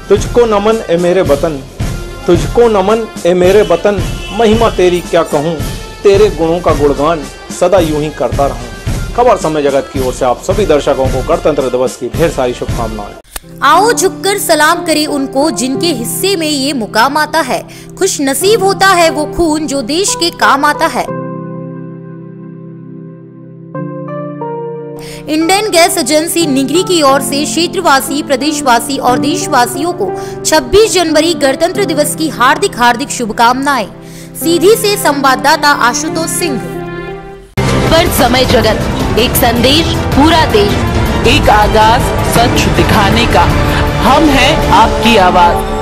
तुझको नमन ए मेरे वतन, तुझको नमन ए मेरे वतन, महिमा तेरी क्या कहूँ, तेरे गुणों का गुणगान सदा यूं ही करता रहूं। खबर समय जगत की ओर से आप सभी दर्शकों को गणतंत्र दिवस की ढेर सारी शुभकामनाएं। आओ झुककर सलाम करें उनको जिनके हिस्से में ये मुकाम आता है। खुश नसीब होता है वो खून जो देश के काम आता है। इंडियन गैस एजेंसी निगरी की ओर से क्षेत्रवासी, प्रदेशवासी और देशवासियों को 26 जनवरी गणतंत्र दिवस की हार्दिक हार्दिक शुभकामनाएं। सीधी से संवाददाता आशुतोष सिंह। पर समय जगत, एक संदेश पूरा देश, एक आगाज सच दिखाने का, हम हैं आपकी आवाज।